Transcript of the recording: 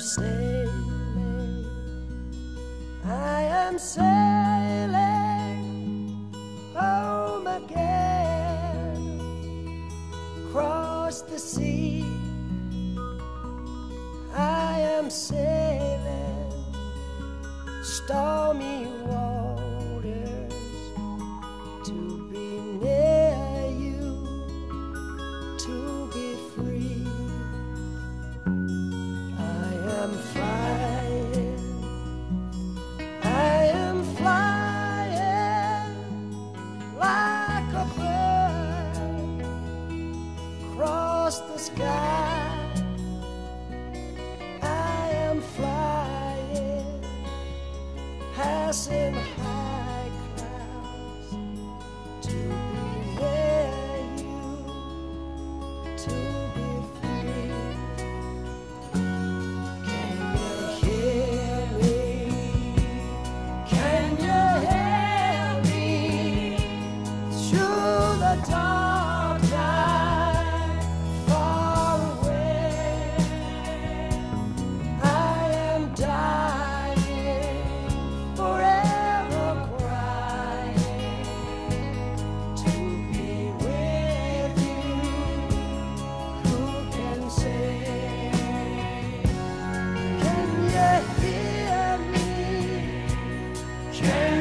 sailing, I am sailing home again, across the sea. I am sailing stormy waters to be near you, to be free. I am flying, I am flying like a bird across the sky. I am flying, passing high clouds to be near you, to be free. Can you hear me? Can you hear me through the dark night far away? I am dying, forever crying to be with you. Who can say? Can you hear me? Can